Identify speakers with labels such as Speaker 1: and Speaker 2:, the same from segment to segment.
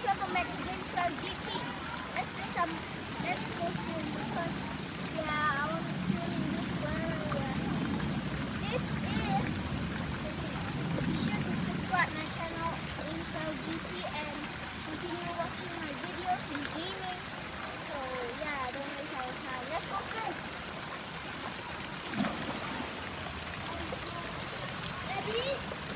Speaker 1: welcome back to Farrel GT. Let's go film because yeah, I want to film in this area. This is, be sure to subscribe my channel Farrel GT and continue watching my videos in gaming. So yeah, don't waste our time. Let's go film. Ready?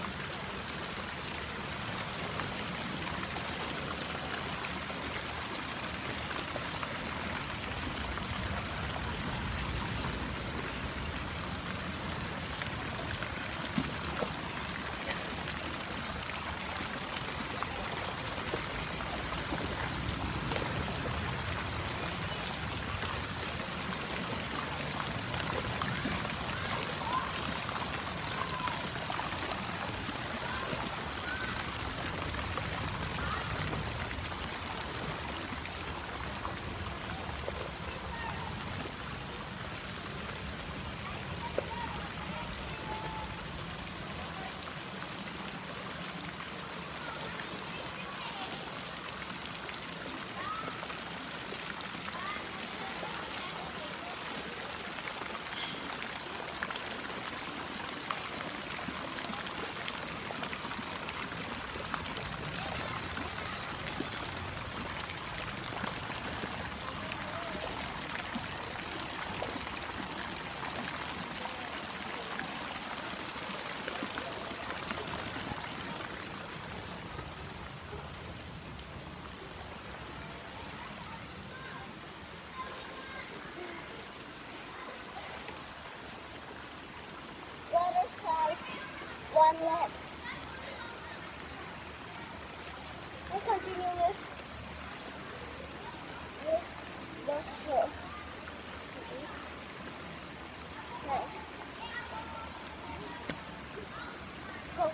Speaker 1: One lap. And continue with the show. Okay. Go.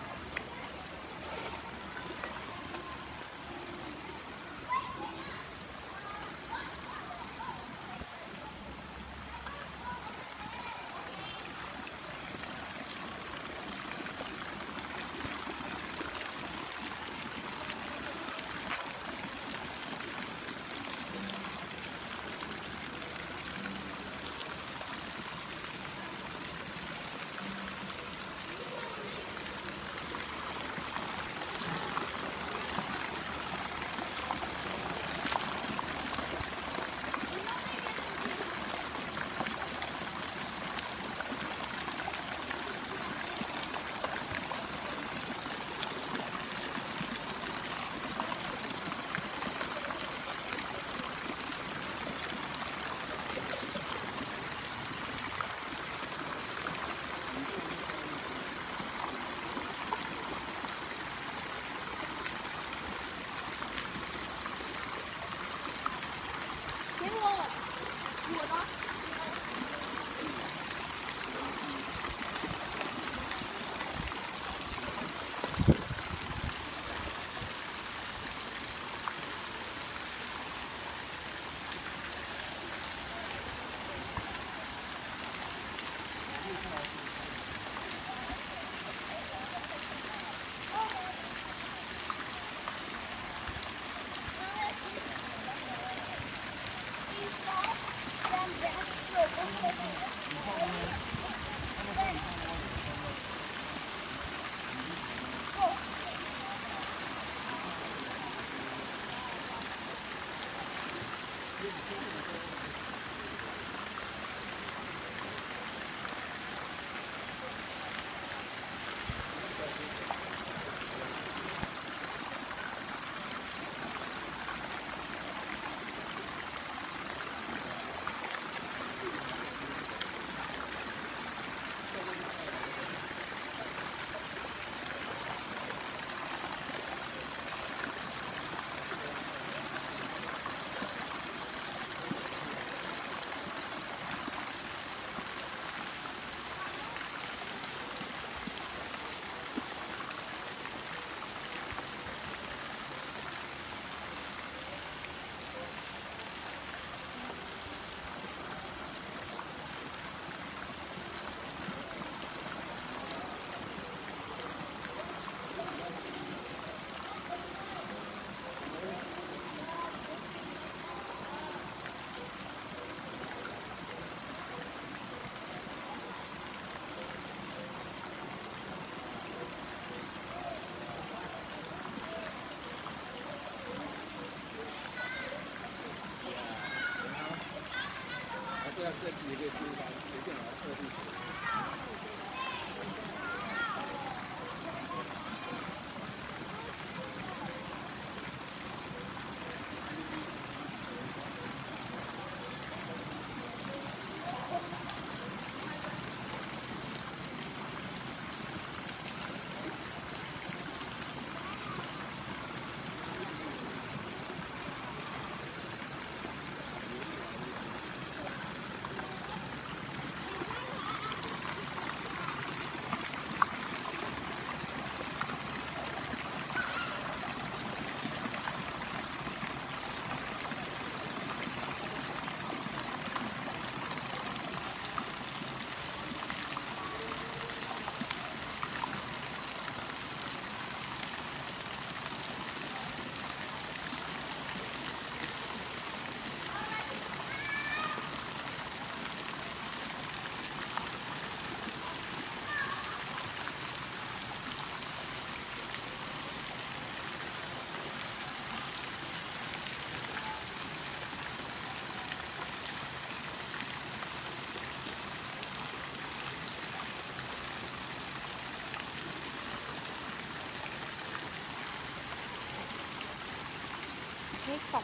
Speaker 2: Okay, stop.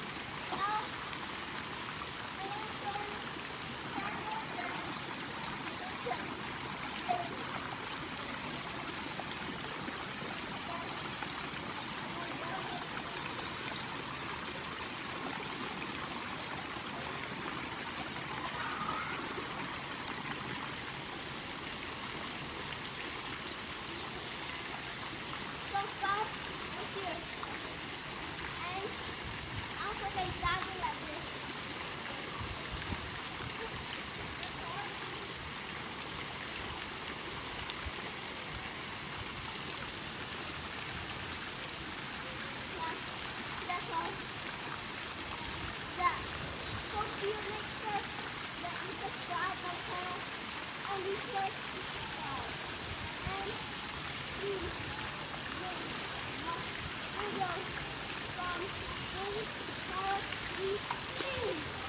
Speaker 1: So stop here. And I'll put exactly like this. Yeah, that's all. Yeah. Hope you make sure that you subscribe my channel and be sure to subscribe. And please make more videos from me, Farrel,